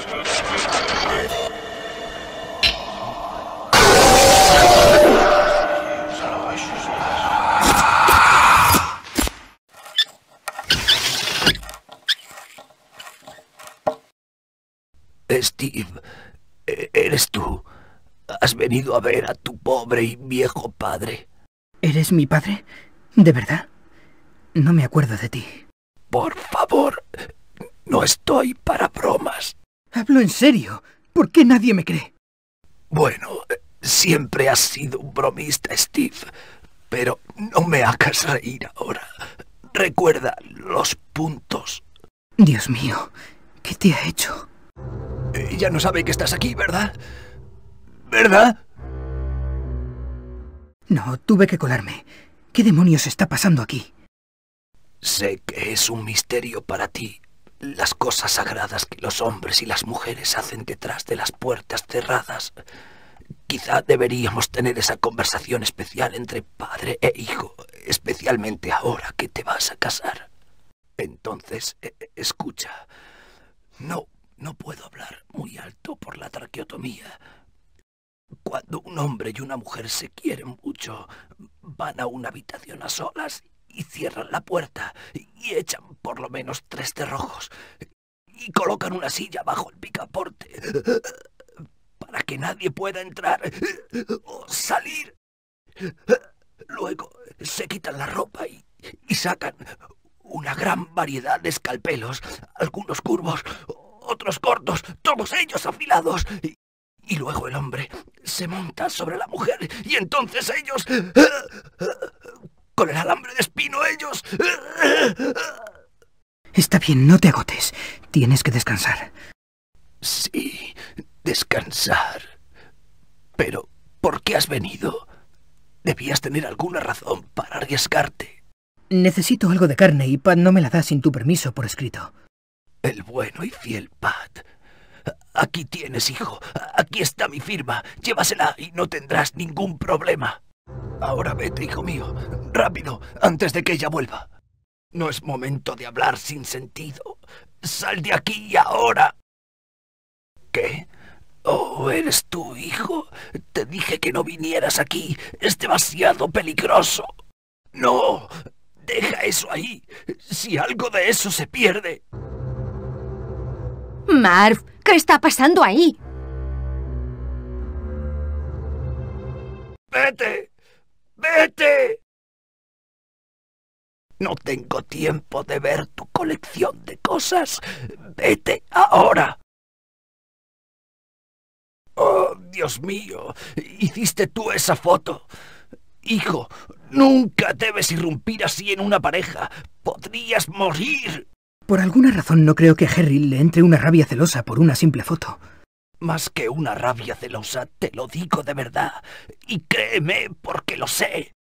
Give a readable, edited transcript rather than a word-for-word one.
Steve, ¿eres tú? ¿Has venido a ver a tu pobre y viejo padre? ¿Eres mi padre? ¿De verdad? No me acuerdo de ti. Por favor, no estoy para bromas. Hablo en serio. ¿Por qué nadie me cree? Bueno, siempre has sido un bromista, Steve, pero no me hagas reír ahora. Recuerda los puntos. Dios mío, ¿qué te ha hecho? Ella no sabe que estás aquí, ¿verdad? ¿Verdad? No, tuve que colarme. ¿Qué demonios está pasando aquí? Sé que es un misterio para ti, las cosas sagradas que los hombres y las mujeres hacen detrás de las puertas cerradas. Quizá deberíamos tener esa conversación especial entre padre e hijo, especialmente ahora que te vas a casar. Entonces, escucha. No puedo hablar muy alto por la traqueotomía. Cuando un hombre y una mujer se quieren mucho, van a una habitación a solas y cierran la puerta y echan por lo menos 3 cerrojos y colocan una silla bajo el picaporte para que nadie pueda entrar o salir. Luego se quitan la ropa y sacan una gran variedad de escalpelos, algunos curvos, otros cortos, todos ellos afilados. Y luego el hombre se monta sobre la mujer y entonces ellos... con el alambre de espino ellos... Está bien, no te agotes. Tienes que descansar. Sí, descansar. Pero, ¿por qué has venido? Debías tener alguna razón para arriesgarte. Necesito algo de carne y Pat no me la da sin tu permiso por escrito. El bueno y fiel Pat. Aquí tienes, hijo. Aquí está mi firma. Llévasela y no tendrás ningún problema. Ahora vete, hijo mío. Rápido, antes de que ella vuelva. No es momento de hablar sin sentido. Sal de aquí ahora. ¿Qué? Oh, ¿eres tú, hijo? Te dije que no vinieras aquí. Es demasiado peligroso. No, deja eso ahí. Si algo de eso se pierde... Marv, ¿qué está pasando ahí? ¡Vete! ¡Vete! No tengo tiempo de ver tu colección de cosas. ¡Vete ahora! ¡Oh, Dios mío! ¿Hiciste tú esa foto? Hijo, nunca debes irrumpir así en una pareja. ¡Podrías morir! Por alguna razón no creo que a Harry le entre una rabia celosa por una simple foto. Más que una rabia celosa, te lo digo de verdad. Y créeme porque lo sé.